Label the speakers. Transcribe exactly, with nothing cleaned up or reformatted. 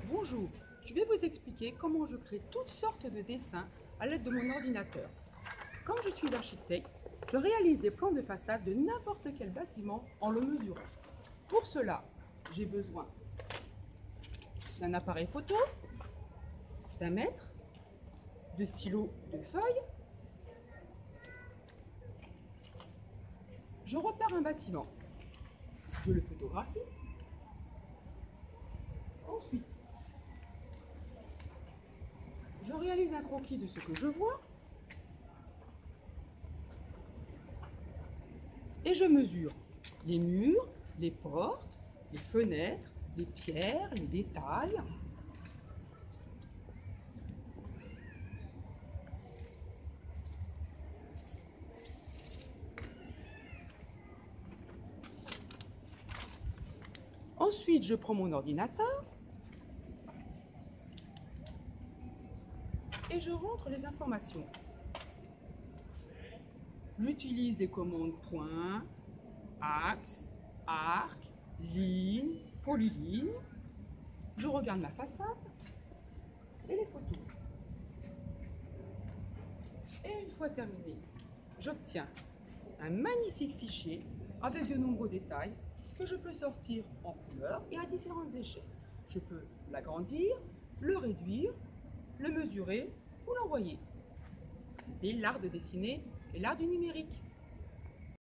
Speaker 1: Bonjour, je vais vous expliquer comment je crée toutes sortes de dessins à l'aide de mon ordinateur. Comme je suis architecte, je réalise des plans de façade de n'importe quel bâtiment en le mesurant. Pour cela, j'ai besoin d'un appareil photo, d'un mètre, de stylos, de feuilles. Je repère un bâtiment, je le photographie. Ensuite, je réalise un croquis de ce que je vois et je mesure les murs, les portes, les fenêtres, les pierres, les détails. Ensuite, je prends mon ordinateur et je rentre les informations. J'utilise les commandes point, axe, arc, ligne, polyligne. Je regarde ma façade et les photos. Et une fois terminé, j'obtiens un magnifique fichier avec de nombreux détails que je peux sortir en couleur et à différentes échelles. Je peux l'agrandir, le réduire, le mesurer ou l'envoyer. C'était l'art de dessiner et l'art du numérique.